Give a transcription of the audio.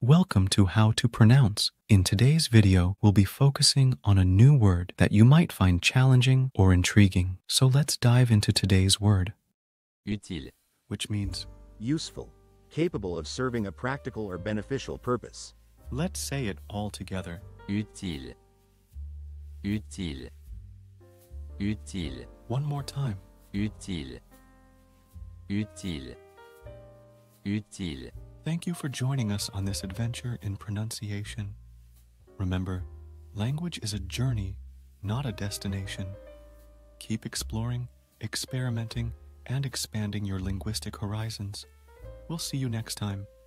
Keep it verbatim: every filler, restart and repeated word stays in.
Welcome to How to Pronounce. In today's video, we'll be focusing on a new word that you might find challenging or intriguing. So let's dive into today's word, Utile. which means, useful, capable of serving a practical or beneficial purpose. let's say it all together. Utile. Utile. Utile. One more time. Utile. Utile. Utile. Thank you for joining us on this adventure in pronunciation. Remember, language is a journey, not a destination. Keep exploring, experimenting, and expanding your linguistic horizons. We'll see you next time.